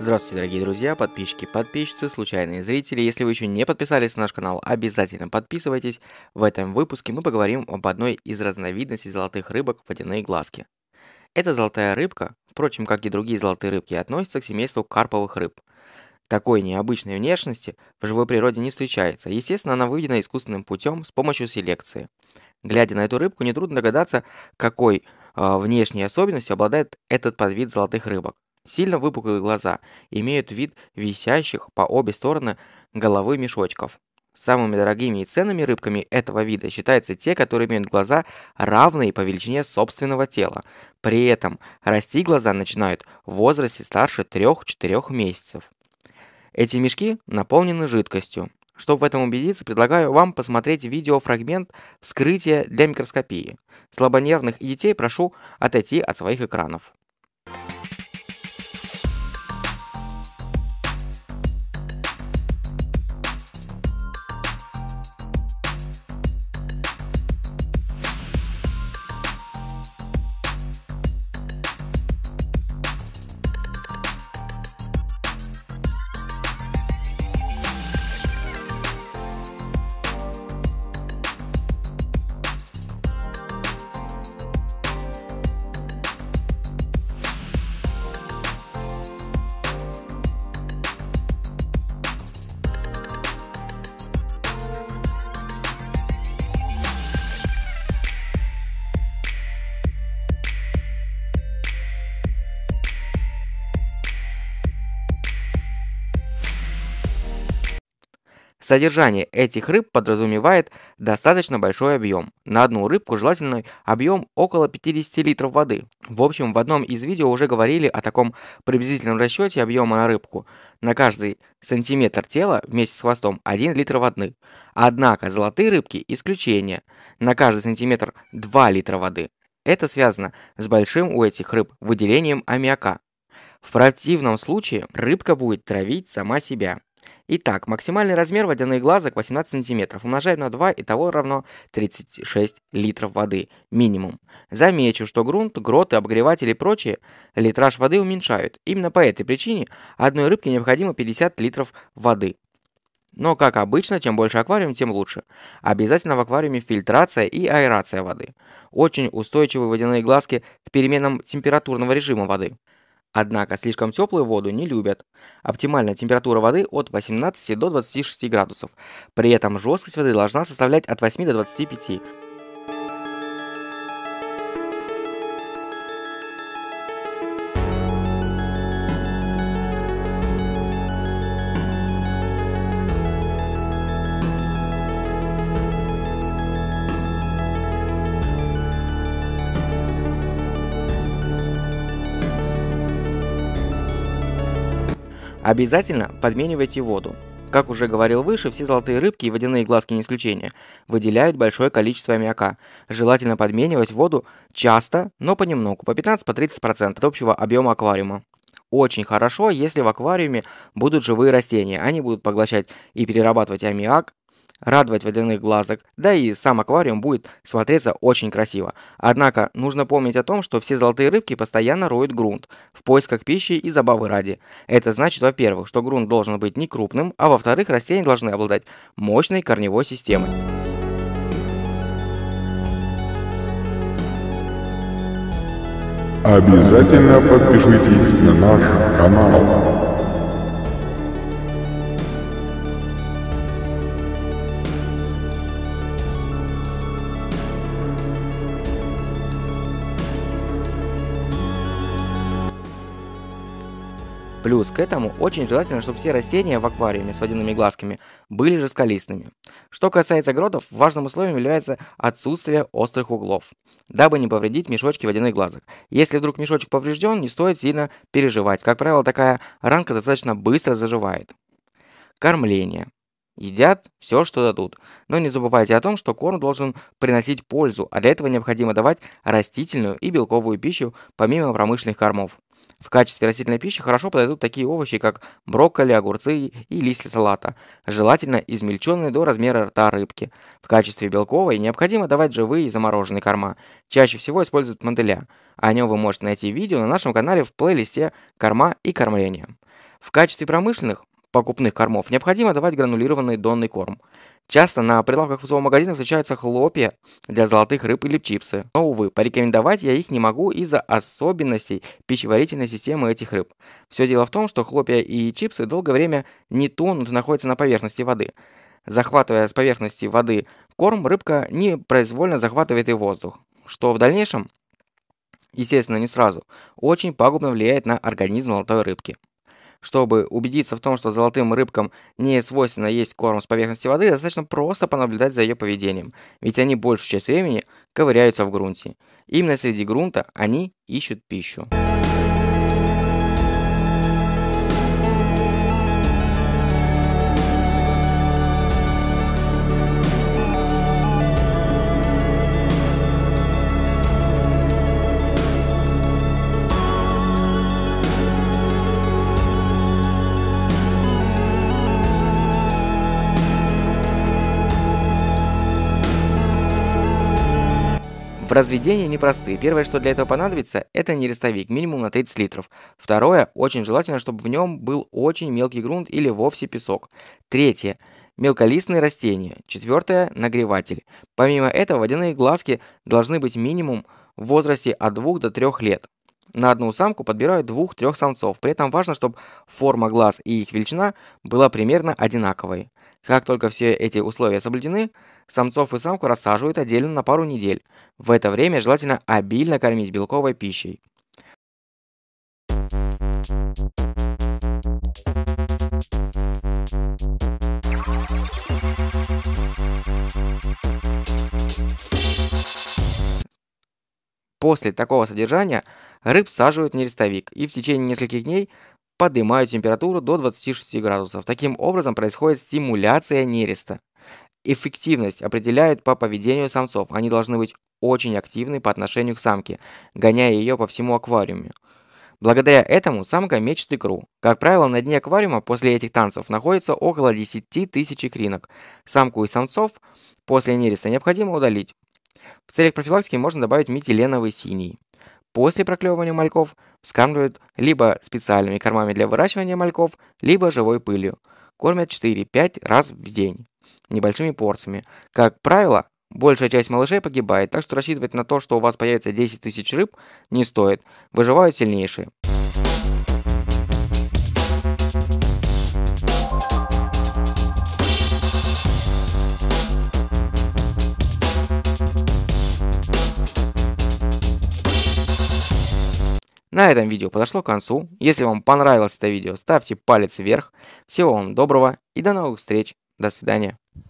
Здравствуйте, дорогие друзья, подписчики, подписчицы, случайные зрители. Если вы еще не подписались на наш канал, обязательно подписывайтесь. В этом выпуске мы поговорим об одной из разновидностей золотых рыбок – водяные глазки. Эта золотая рыбка, впрочем, как и другие золотые рыбки, относится к семейству карповых рыб. Такой необычной внешности в живой природе не встречается. Естественно, она выведена искусственным путем с помощью селекции. Глядя на эту рыбку, нетрудно догадаться, какой внешней особенностью обладает этот подвид золотых рыбок. Сильно выпуклые глаза имеют вид висящих по обе стороны головы мешочков. Самыми дорогими и ценными рыбками этого вида считаются те, которые имеют глаза, равные по величине собственного тела. При этом расти глаза начинают в возрасте старше 3-4 месяцев. Эти мешки наполнены жидкостью. Чтобы в этом убедиться, предлагаю вам посмотреть видеофрагмент вскрытия для микроскопии. Слабонервных и детей прошу отойти от своих экранов. Содержание этих рыб подразумевает достаточно большой объем. На одну рыбку желательный объем около 50 литров воды. В общем, в одном из видео уже говорили о таком приблизительном расчете объема на рыбку. На каждый сантиметр тела вместе с хвостом 1 литр воды. Однако золотые рыбки исключение. На каждый сантиметр 2 литра воды. Это связано с большим у этих рыб выделением аммиака. В противном случае рыбка будет травить сама себя. Итак, максимальный размер водяных глазок 18 см. Умножаем на 2, итого равно 36 литров воды. Минимум. Замечу, что грунт, гроты, обогреватели и прочее литраж воды уменьшают. Именно по этой причине одной рыбке необходимо 50 литров воды. Но, как обычно, чем больше аквариум, тем лучше. Обязательно в аквариуме фильтрация и аэрация воды. Очень устойчивые водяные глазки к переменам температурного режима воды. Однако слишком теплую воду не любят. Оптимальная температура воды от 18 до 26 градусов. При этом жесткость воды должна составлять от 8 до 25. Обязательно подменивайте воду. Как уже говорил выше, все золотые рыбки и водяные глазки не исключение, выделяют большое количество аммиака. Желательно подменивать воду часто, но понемногу, по 15-30% от общего объема аквариума. Очень хорошо, если в аквариуме будут живые растения. Они будут поглощать и перерабатывать аммиак, радовать водяных глазок, да и сам аквариум будет смотреться очень красиво. Однако нужно помнить о том, что все золотые рыбки постоянно роют грунт в поисках пищи и забавы ради. Это значит, во-первых, что грунт должен быть не крупным, а во-вторых, растения должны обладать мощной корневой системой. Обязательно подпишитесь на наш канал. Плюс к этому очень желательно, чтобы все растения в аквариуме с водяными глазками были жестколистными. Что касается гротов, важным условием является отсутствие острых углов, дабы не повредить мешочки водяных глазок. Если вдруг мешочек поврежден, не стоит сильно переживать. Как правило, такая ранка достаточно быстро заживает. Кормление. Едят все, что дадут. Но не забывайте о том, что корм должен приносить пользу, а для этого необходимо давать растительную и белковую пищу помимо промышленных кормов. В качестве растительной пищи хорошо подойдут такие овощи, как брокколи, огурцы и листья салата, желательно измельченные до размера рта рыбки. В качестве белковой необходимо давать живые и замороженные корма. Чаще всего используют мотыля. О нем вы можете найти видео на нашем канале в плейлисте «Корма и кормление». В качестве промышленных покупных кормов необходимо давать гранулированный донный корм. Часто на прилавках в зоомагазинах встречаются хлопья для золотых рыб или чипсы. Но, увы, порекомендовать я их не могу из-за особенностей пищеварительной системы этих рыб. Все дело в том, что хлопья и чипсы долгое время не тонут и находятся на поверхности воды. Захватывая с поверхности воды корм, рыбка непроизвольно захватывает и воздух, что в дальнейшем, естественно, не сразу, очень пагубно влияет на организм золотой рыбки. Чтобы убедиться в том, что золотым рыбкам не свойственно есть корм с поверхности воды, достаточно просто понаблюдать за ее поведением, ведь они большую часть времени ковыряются в грунте. Именно среди грунта они ищут пищу. В разведении непростые. Первое, что для этого понадобится, это нерестовик, минимум на 30 литров. Второе, очень желательно, чтобы в нем был очень мелкий грунт или вовсе песок. Третье, мелколистные растения. Четвертое, нагреватель. Помимо этого, водяные глазки должны быть минимум в возрасте от 2 до 3 лет. На одну самку подбирают 2-3 самцов. При этом важно, чтобы форма глаз и их величина была примерно одинаковой. Как только все эти условия соблюдены, самцов и самку рассаживают отдельно на пару недель. В это время желательно обильно кормить белковой пищей. После такого содержания рыб саживают в нерестовик и в течение нескольких дней поднимают температуру до 26 градусов. Таким образом происходит стимуляция нереста. Эффективность определяют по поведению самцов. Они должны быть очень активны по отношению к самке, гоняя ее по всему аквариуму. Благодаря этому самка мечет икру. Как правило, на дне аквариума после этих танцев находится около 10 тысяч икринок. Самку и самцов после нереста необходимо удалить. В целях профилактики можно добавить метиленовый синий. После проклевывания мальков вскармливают либо специальными кормами для выращивания мальков, либо живой пылью. Кормят 4-5 раз в день, небольшими порциями. Как правило, большая часть малышей погибает, так что рассчитывать на то, что у вас появится 10 тысяч рыб, не стоит. Выживают сильнейшие. На этом видео подошло к концу. Если вам понравилось это видео, ставьте палец вверх. Всего вам доброго и до новых встреч. До свидания.